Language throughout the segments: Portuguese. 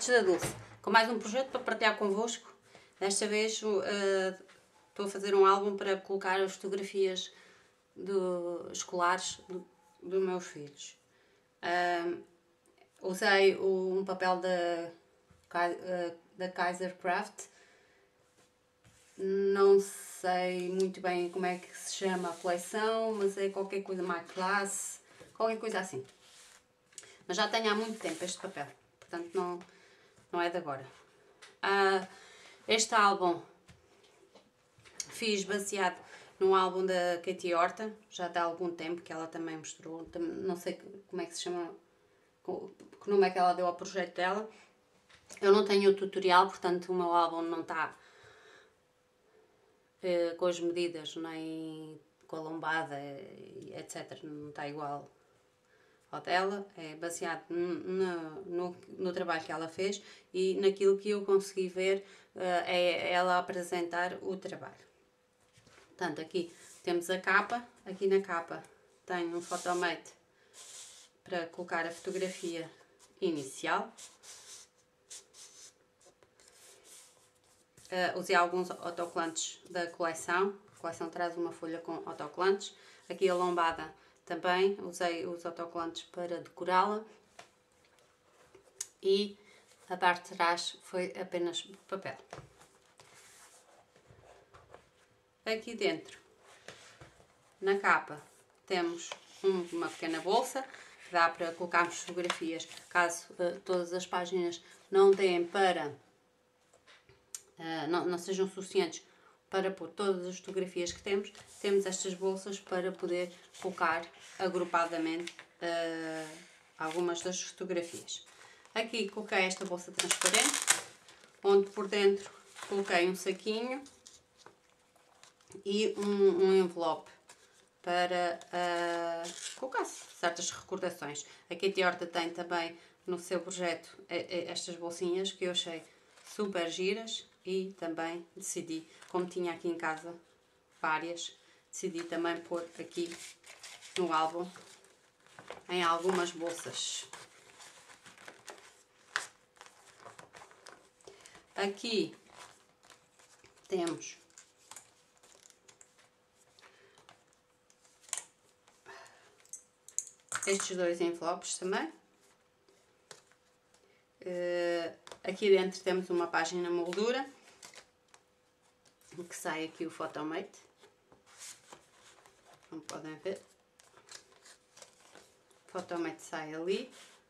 Noites da Dulce, com mais um projeto para partilhar convosco. Desta vez estou a fazer um álbum para colocar as fotografias escolares dos meus filhos. Usei um papel da Kaiser Craft. Não sei muito bem como é que se chama a coleção, mas é qualquer coisa mais classe, qualquer coisa assim. Mas já tenho há muito tempo este papel, portanto não é de agora. Este álbum fiz baseado num álbum da Katie Horta, já há algum tempo que ela também mostrou, não sei como é que se chama, que nome é que ela deu ao projeto dela. Eu não tenho o tutorial, portanto o meu álbum não está com as medidas, nem com a lombada, etc. Não está igual ao dela, é baseado no trabalho que ela fez e naquilo que eu consegui ver é ela apresentar o trabalho. Portanto, aqui temos a capa, aqui na capa tenho um Photomate para colocar a fotografia inicial. Usei alguns autocolantes da coleção. A coleção traz uma folha com autocolantes. Aqui a lombada também usei os autocolantes para decorá-la. E a parte de trás foi apenas papel. Aqui dentro, na capa, temos uma pequena bolsa que dá para colocarmos fotografias caso todas as páginas não deem para não sejam suficientes para pôr todas as fotografias que temos. Temos estas bolsas para poder colocar agrupadamente algumas das fotografias. Aqui coloquei esta bolsa transparente, onde por dentro coloquei um saquinho e um envelope para colocar certas recordações. A Katie Horta tem também no seu projeto estas bolsinhas que eu achei super giras e também decidi, como tinha aqui em casa várias, decidi também pôr aqui no álbum em algumas bolsas. Aqui temos estes dois envelopes também. Aqui dentro temos uma página moldura, que sai aqui o Photomate, como podem ver. O Photomate sai ali,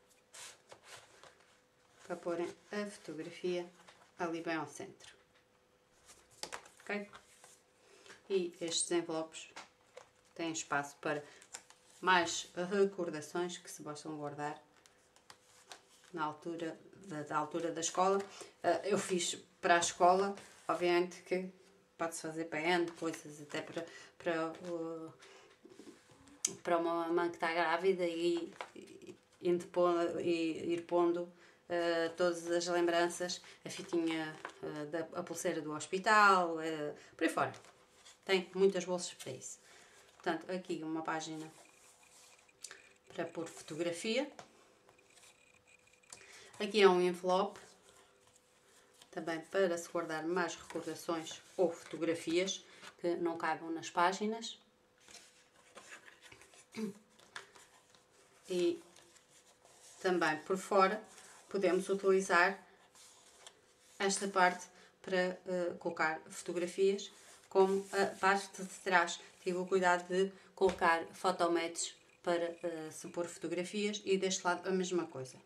para porem a fotografia ali bem ao centro. Ok? E estes envelopes têm espaço para mais recordações que se possam guardar na altura da escola. Eu fiz para a escola, obviamente que pode-se fazer para N coisas, até para uma mãe que está grávida e ir pondo todas as lembranças, a fitinha da pulseira do hospital, por aí fora. Tem muitas bolsas para isso. Portanto, aqui uma página para pôr fotografia. Aqui é um envelope, também para se guardar mais recordações ou fotografias que não caibam nas páginas. E também por fora podemos utilizar esta parte para colocar fotografias, como a parte de trás tive o cuidado de colocar fotomates para se pôr fotografias, e deste lado a mesma coisa.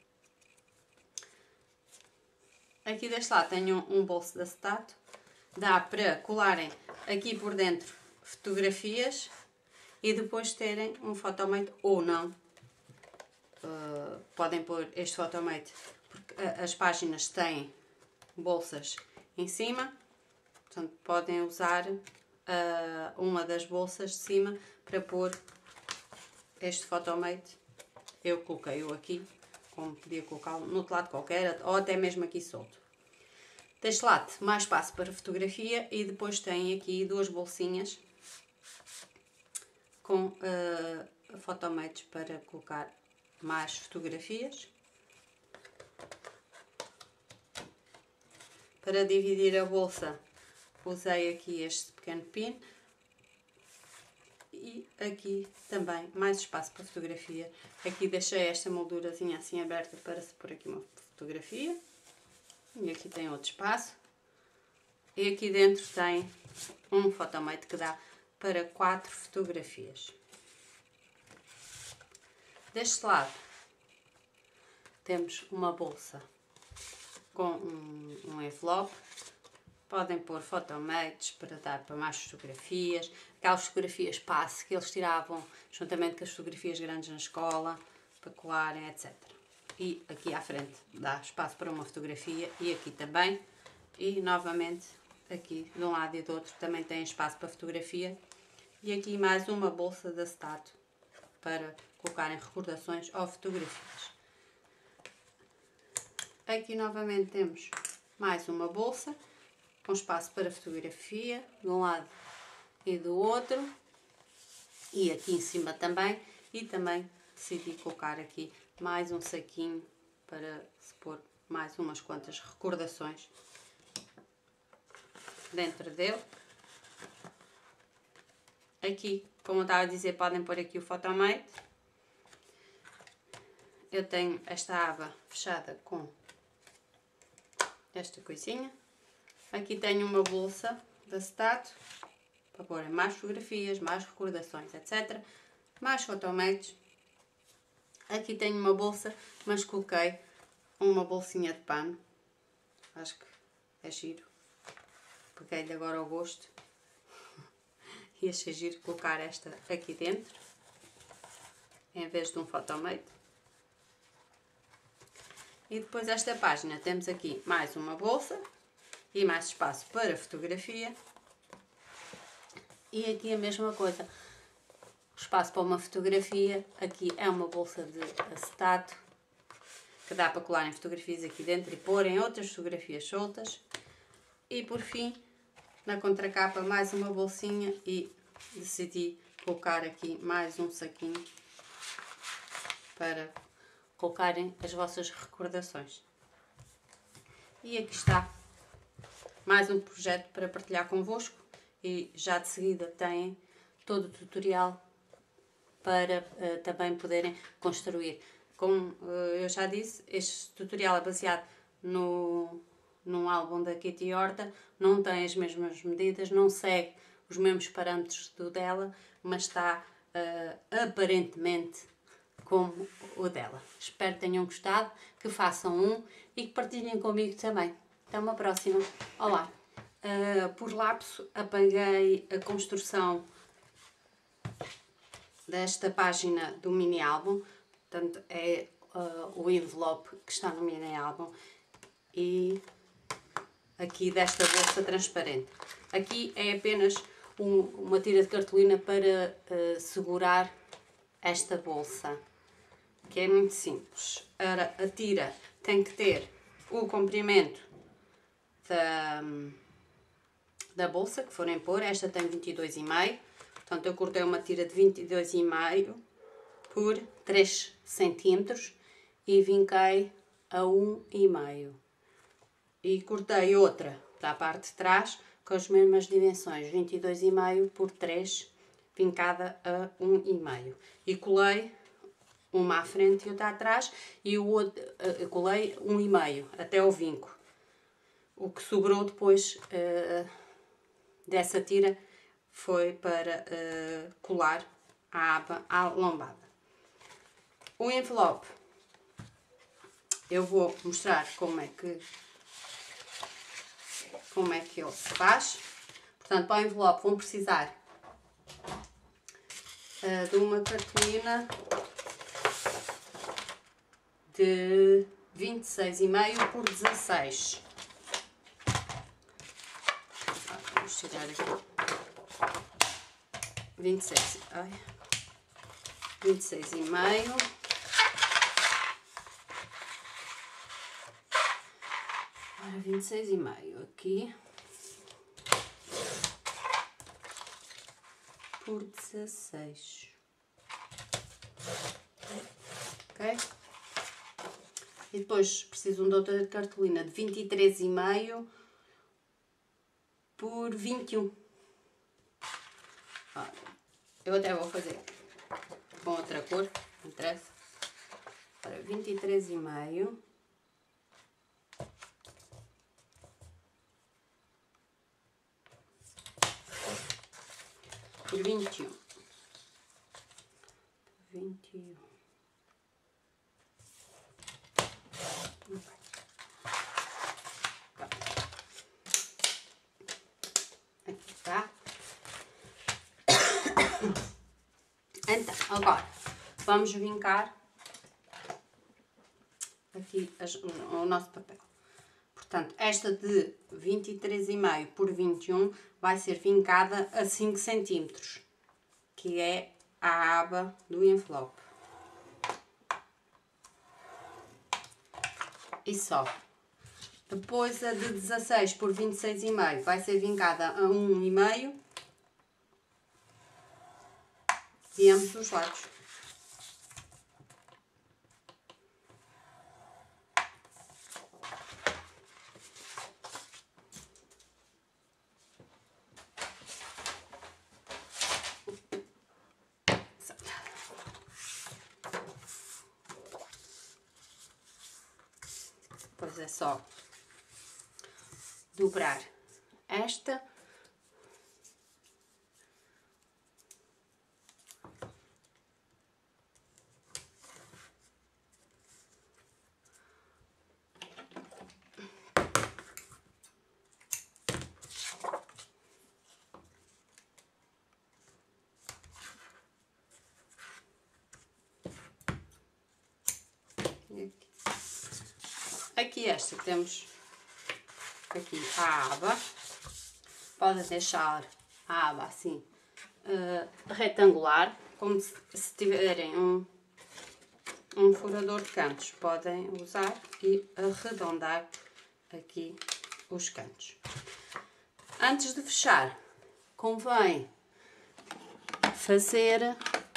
Aqui deste lado tenho um bolso de acetato, dá para colarem aqui por dentro fotografias e depois terem um Photomate ou não. Podem pôr este Photomate porque as páginas têm bolsas em cima, portanto podem usar uma das bolsas de cima para pôr este Photomate. Eu coloquei-o aqui, como podia colocá-lo no outro lado qualquer, ou até mesmo aqui solto. Deste lado, mais espaço para fotografia, e depois tem aqui duas bolsinhas com Photomates para colocar mais fotografias. Para dividir a bolsa usei aqui este pequeno pin. E aqui também mais espaço para fotografia. Aqui deixei esta moldurazinha assim aberta para se pôr aqui uma fotografia. E aqui tem outro espaço. E aqui dentro tem um Photomate que dá para 4 fotografias. Deste lado temos uma bolsa com um envelope. Podem pôr Photomates para dar para mais fotografias. Aquelas fotografias passe que eles tiravam juntamente com as fotografias grandes na escola, para colarem, etc. E aqui à frente dá espaço para uma fotografia e aqui também. E novamente aqui de um lado e do outro também tem espaço para fotografia. E aqui mais uma bolsa de acetato para colocarem recordações ou fotografias. Aqui novamente temos mais uma bolsa com espaço para fotografia de um lado e do outro, e aqui em cima também, e também decidi colocar aqui mais um saquinho para se pôr mais umas quantas recordações dentro dele. Aqui, como eu estava a dizer, podem pôr aqui o Photomate. Eu tenho esta aba fechada com esta coisinha. Aqui tenho uma bolsa de acetato para pôr mais fotografias, mais recordações, etc. Mais Photomates. Aqui tenho uma bolsa, mas coloquei uma bolsinha de pano. Acho que é giro. Peguei-lhe agora ao gosto. E achei giro colocar esta aqui dentro, em vez de um Photomate. E depois desta página temos aqui mais uma bolsa. E mais espaço para fotografia. E aqui a mesma coisa. Espaço para uma fotografia. Aqui é uma bolsa de acetato que dá para colarem fotografias aqui dentro e porem outras fotografias soltas. E por fim, na contracapa, mais uma bolsinha e decidi colocar aqui mais um saquinho para colocarem as vossas recordações. E aqui está mais um projeto para partilhar convosco e já de seguida têm todo o tutorial para também poderem construir. Como eu já disse, este tutorial é baseado num álbum da Kitty Horta, não tem as mesmas medidas, não segue os mesmos parâmetros do dela, mas está aparentemente como o dela. Espero que tenham gostado, que façam um e que partilhem comigo também. Até uma próxima. Olá! Por lapso apaguei a construção desta página do mini álbum. Portanto, é o envelope que está no mini álbum. E aqui desta bolsa transparente. Aqui é apenas uma tira de cartolina para segurar esta bolsa. Que é muito simples. A tira tem que ter o comprimento da bolsa que forem pôr. Esta tem 22,5, portanto eu cortei uma tira de 22,5 por 3 cm e vinquei a 1,5 e cortei outra para a parte de trás com as mesmas dimensões, 22,5 por 3, vincada a 1,5 e colei uma à frente e outra atrás e o outro colei 1,5 até ao vinco. O que sobrou depois dessa tira foi para colar a aba à lombada. O envelope eu vou mostrar como é que ele se faz. Portanto, para o envelope vão precisar de uma cartolina de 26,5 por 16. Vamos tirar aqui 26,5. Agora 26,5 aqui por 16. Ok? E depois preciso de outra cartolina de 23,5 por 21. Ó, eu até vou fazer com outra cor, não interessa. Ora, 23,5 por 21. 21. Aqui tá. Então, agora vamos vincar aqui o nosso papel. Portanto, esta de 23,5 por 21 vai ser vincada a 5 cm, que é a aba do envelope. E só. Depois a de 16 por 26,5 vai ser vincada a 1,5 de ambos os lados. Depois é só dobrar esta. Aqui esta temos aqui a aba. Podem deixar a aba assim retangular, como se tiverem um furador de cantos. Podem usar e arredondar aqui os cantos. Antes de fechar, convém fazer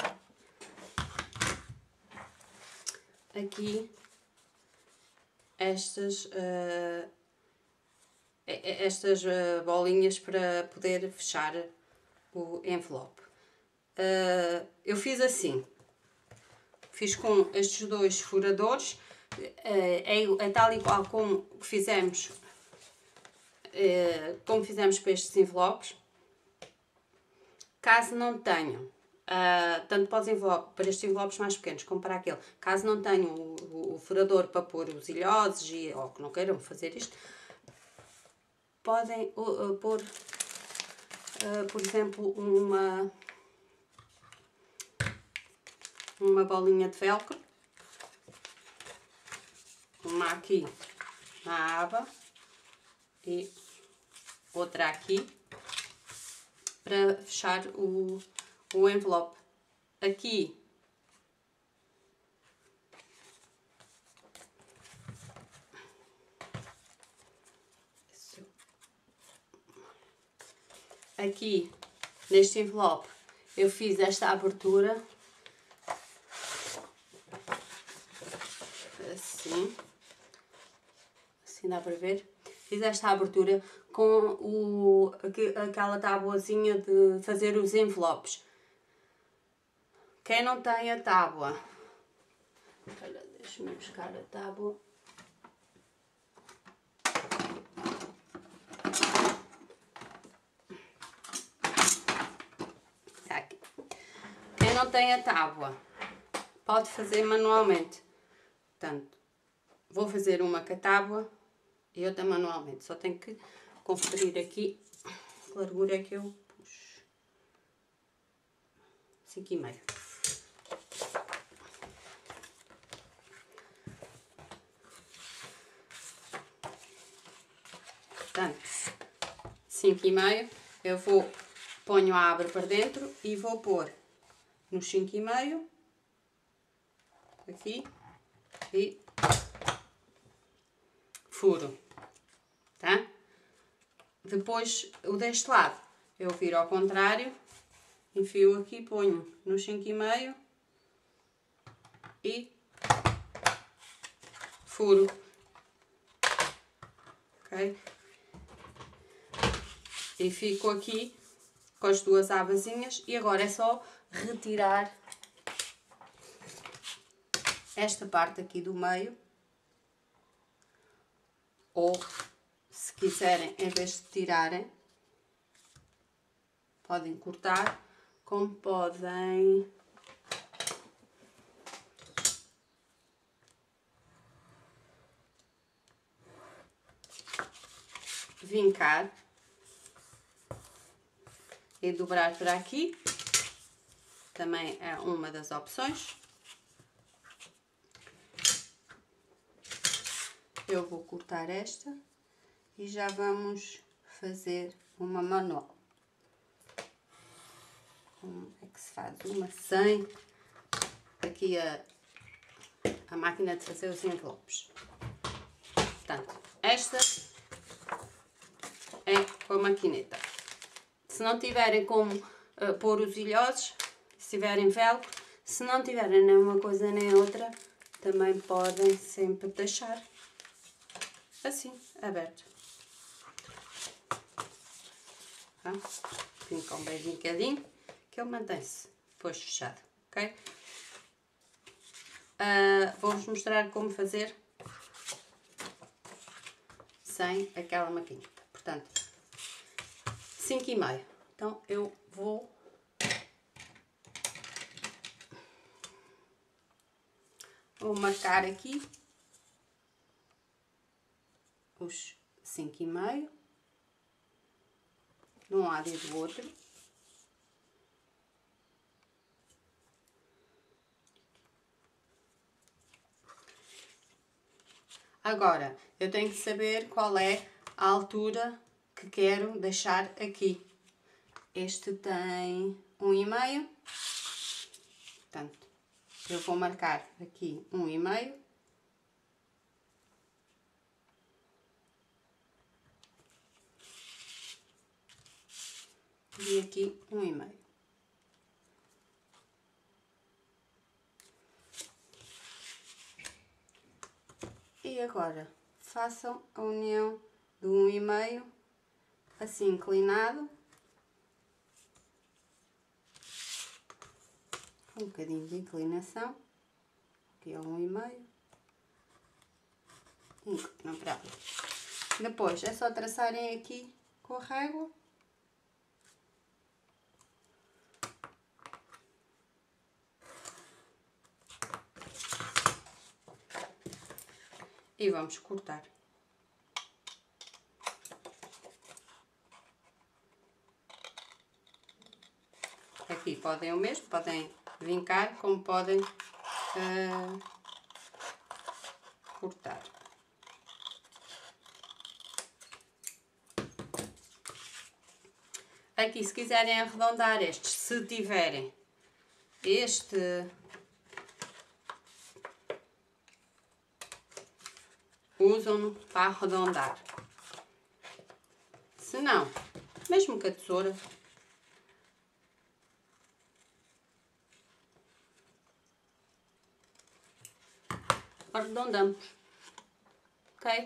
aqui estas bolinhas para poder fechar o envelope. Eu fiz assim, fiz com estes dois furadores, é tal e qual como fizemos para estes envelopes. Caso não tenham, tanto para estes envelopes mais pequenos como para aquele, caso não tenham o furador para pôr os ilhosos ou que não queiram fazer isto, podem pôr, por exemplo, uma bolinha de velcro, uma aqui na aba e outra aqui, para fechar o envelope. Aqui neste envelope eu fiz esta abertura assim dá para ver. Fiz esta abertura com aquela tabuazinha de fazer os envelopes. Quem não tem a tábua, olha, deixa-me buscar a tábua. Está aqui. Quem não tem a tábua pode fazer manualmente. Portanto, vou fazer uma com a tábua e outra manualmente. Só tenho que conferir aqui que largura é que eu pus. 5,5. Portanto, 5,5, eu ponho a abre para dentro e vou pôr nos 5,5 aqui e furo, tá? Depois, o deste lado, eu viro ao contrário, enfio aqui, ponho nos 5,5 e furo, ok? E fico aqui com as duas abazinhas e agora é só retirar esta parte aqui do meio, ou se quiserem, em vez de tirarem, podem cortar, como podem vincar e dobrar para aqui, também é uma das opções. Eu vou cortar esta e já vamos fazer uma manual. Como é que se faz uma sem aqui a máquina de fazer os envelopes. Portanto, esta é com a maquineta. Se não tiverem como pôr os ilhosos, se tiverem velcro, se não tiverem nem uma coisa nem outra, também podem sempre deixar assim, aberto. Tá? Vincam bem vincadinho, que ele mantém-se depois fechado, ok? Vou-vos mostrar como fazer sem aquela maquineta. Portanto, 5,5. Então eu vou marcar aqui os 5,5 de um lado e do outro. Agora, eu tenho que saber qual é a altura que quero deixar aqui. Este tem 1,5. Portanto, eu vou marcar aqui 1,5. E aqui 1,5. E agora, façam a união do 1,5, assim inclinado, com um bocadinho de inclinação, aqui é 1,5, não, para ali. Depois é só traçarem aqui com a régua. E vamos cortar. Aqui podem o mesmo, podem vincar, como podem cortar. Aqui, se quiserem arredondar estes, se tiverem este usam-no para arredondar. Se não, mesmo com a tesoura, arredondamos, ok?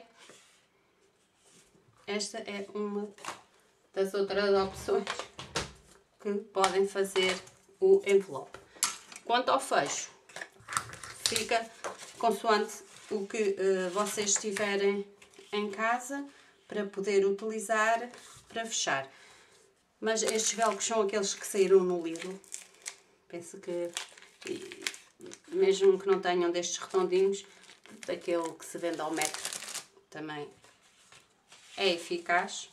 Esta é uma das outras opções que podem fazer o envelope. Quanto ao fecho, fica consoante o que vocês tiverem em casa para poder utilizar para fechar. Mas estes velcros são aqueles que saíram no Lidl. Penso que, mesmo que não tenham destes redondinhos, daquele que se vende ao metro também é eficaz.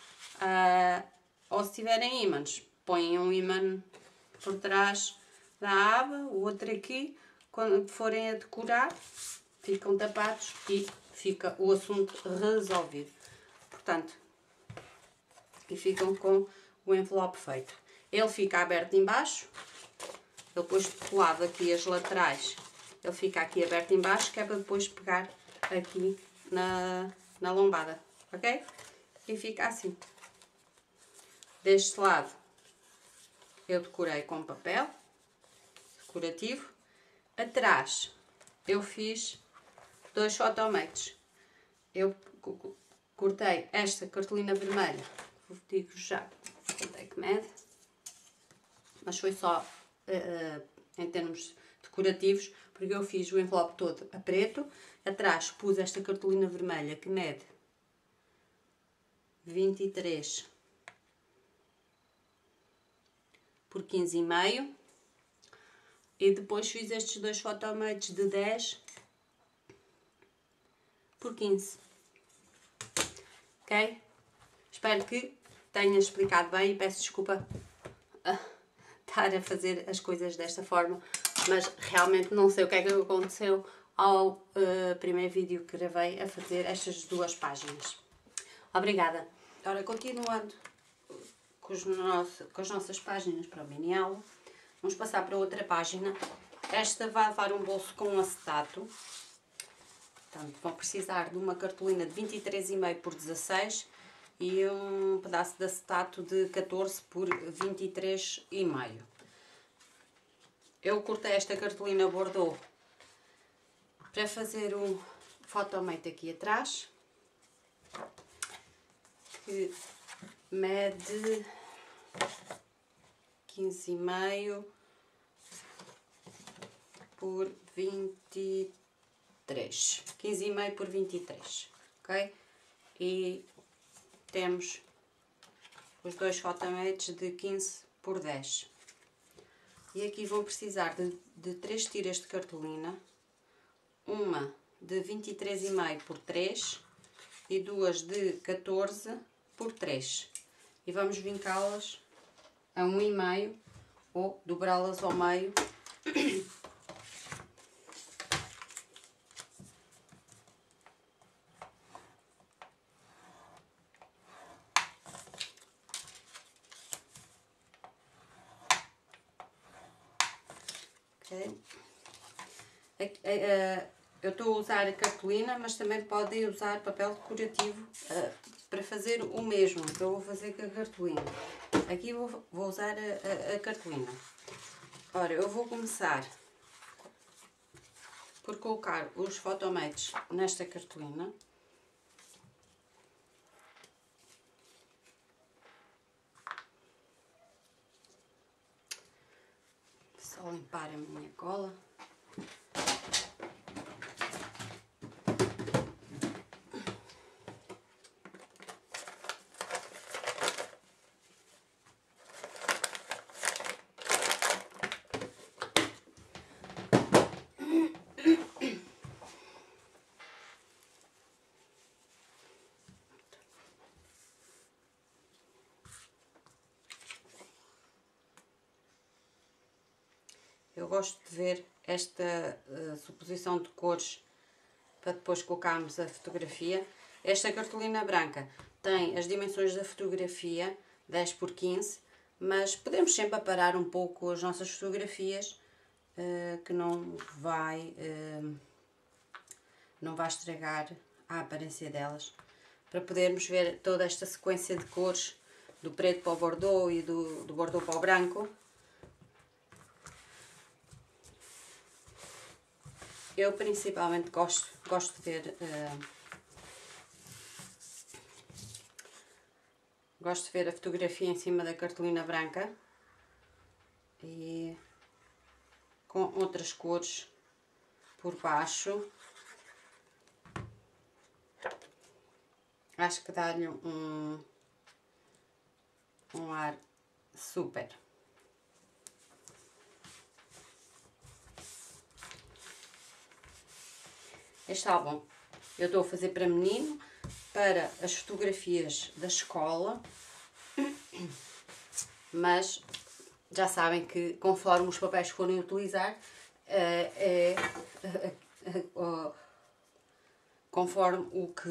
Ou se tiverem ímãs, põem um ímã por trás da aba, o outro aqui, quando forem a decorar, ficam tapados e fica o assunto resolvido. Portanto, e ficam com o envelope feito. Ele fica aberto em baixo, ele depois colado aqui as laterais, ele fica aqui aberto em baixo, que é para depois pegar aqui na lombada, ok? E fica assim. Deste lado eu decorei com papel decorativo. Atrás eu fiz 2 photomates. Eu cortei esta cartolina vermelha, digo já quanto é que mede, mas foi só em termos decorativos, porque eu fiz o envelope todo a preto, atrás pus esta cartolina vermelha que mede 23 por 15,5 e depois fiz estes dois photomates de 10 por 15. Ok? Espero que tenha explicado bem e peço desculpa estar a fazer as coisas desta forma, mas realmente não sei o que é que aconteceu ao primeiro vídeo que gravei a fazer estas duas páginas. Obrigada. Ora, continuando com as nossas páginas para o mini aula, vamos passar para outra página. Esta vai levar um bolso com acetato. Portanto, vão precisar de uma cartolina de 23,5 por 16 e um pedaço de acetato de 14 por 23,5. Eu cortei esta cartolina Bordeaux para fazer um photomate aqui atrás, que mede 15,5 por 23. 15,5 por 23, ok? E temos os dois photomates de 15 por 10. E aqui vão precisar de 3 tiras de cartolina, uma de 23,5 por 3 e duas de 14 por 3. E vamos vincá-las a 1,5 ou dobrá-las ao meio. Okay. Eu estou a usar a cartolina, mas também podem usar papel decorativo para fazer o mesmo que eu vou fazer com a cartolina. Aqui vou usar a cartolina. Ora, eu vou começar por colocar os photomates nesta cartolina. Só limpar a minha cola. Eu gosto de ver esta suposição de cores para depois colocarmos a fotografia. Esta cartolina branca tem as dimensões da fotografia, 10 por 15, mas podemos sempre aparar um pouco as nossas fotografias, que não vai estragar a aparência delas, para podermos ver toda esta sequência de cores, do preto para o bordeaux e do bordeaux para o branco. Eu principalmente gosto de ver a fotografia em cima da cartolina branca e com outras cores por baixo. Acho que dá-lhe um ar super. Este álbum eu estou a fazer para menino, para as fotografias da escola, mas já sabem que conforme os papéis forem utilizar, conforme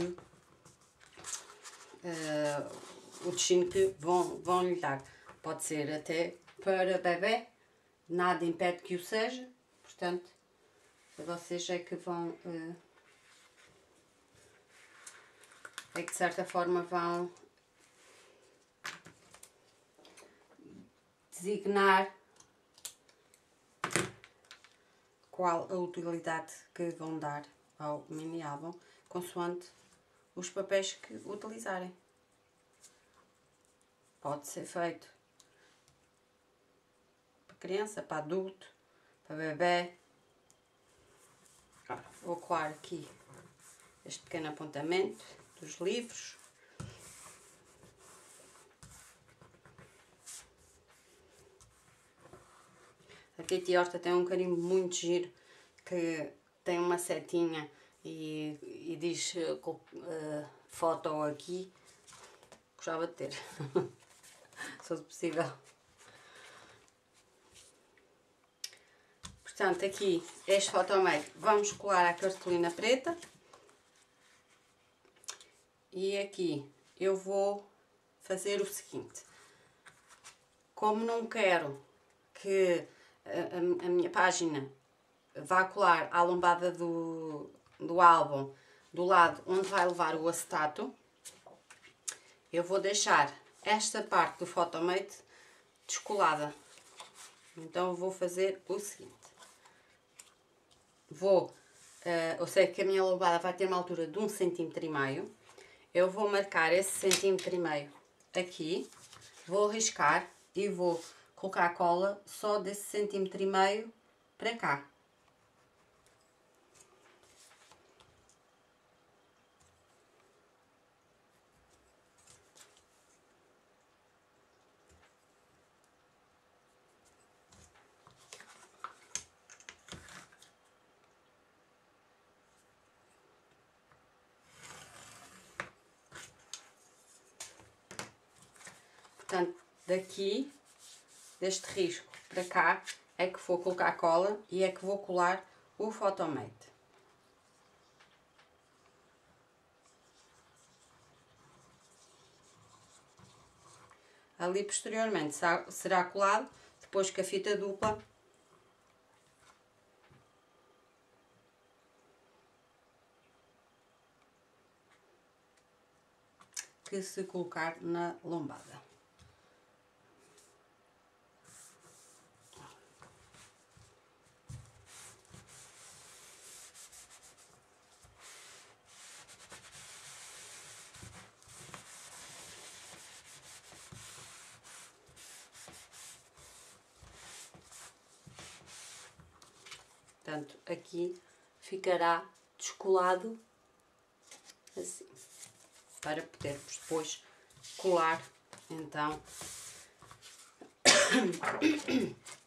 o destino que vão lhe dar. Pode ser até para bebê, nada impede que o seja, portanto, vocês é que vão, é que de certa forma vão designar qual a utilidade que vão dar ao mini álbum, consoante os papéis que utilizarem. pode ser feito para criança, para adulto, para bebê. Vou colar aqui este pequeno apontamento dos livros. A Kitty Horta tem um carimbo muito giro, que tem uma setinha e diz foto aqui. Gostava de ter, se fosse possível. Portanto, aqui este Photomate vamos colar a cartolina preta. E aqui eu vou fazer o seguinte: como não quero que a minha página vá colar à lombada do álbum, do lado onde vai levar o acetato, eu vou deixar esta parte do Photomate descolada. Então eu vou fazer o seguinte: eu sei que a minha lombada vai ter uma altura de 1,5 cm. Eu vou marcar esse 1,5 cm aqui, vou riscar e vou colocar a cola só desse 1,5 cm para cá. Portanto, daqui, deste risco para cá, é que vou colocar a cola e é que vou colar o Photomate. Ali posteriormente será colado, depois com a fita dupla, que se colocar na lombada. Portanto, aqui ficará descolado assim, para podermos depois colar então